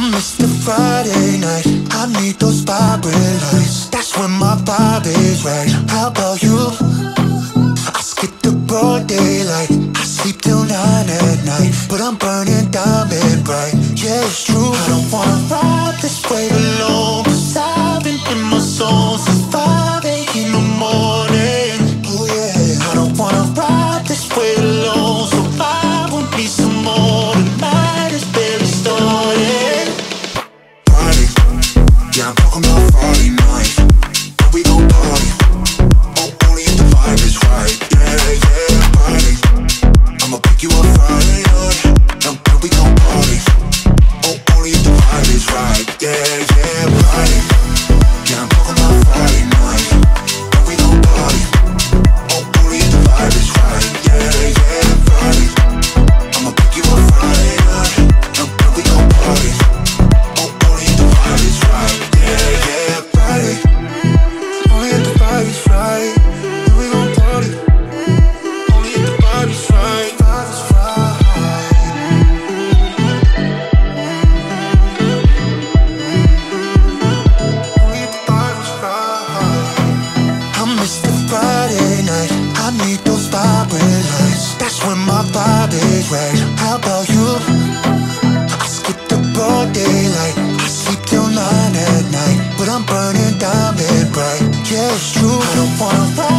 miss the Friday night. I need those vibrant lights. That's when my vibe is right. How about you? I skip the broad daylight. I sleep till 9 at night, but I'm burning diamond bright. Yeah, it's true. I don't wanna ride this wave alone, 'cause I've been in my soul since 5 in the morning. Oh yeah, I don't wanna ride this wave alone, so I won't need some more. Tonight is barely started. Friday, yeah, I'm talking about Friday night. Where we gon' party? Oh, only if the vibe is right. Yeah, yeah, Friday, I'ma pick you up Friday night. And where we gon' party? Oh, only if the vibe is right. Yeah, yeah, Friday, yeah, I'm talking about Friday night. Where we gon' party? Oh, only if the vibe is right. Yeah, yeah, Friday, I'ma pick you up Friday night. And where we gon' party? Oh, only if the vibe is right. Yeah, yeah, Friday, only if the vibe is right. Where we gon' party? Only if the vibe is right. Vibe is right. Only if the vibe is right. I miss the Friday night. I need those vibrant lights. That's when my vibe is right. How about you? I skip the broad daylight. I sleep till 9 at night, but I'm burning diamond bright. Yeah, it's true. I don't wanna ride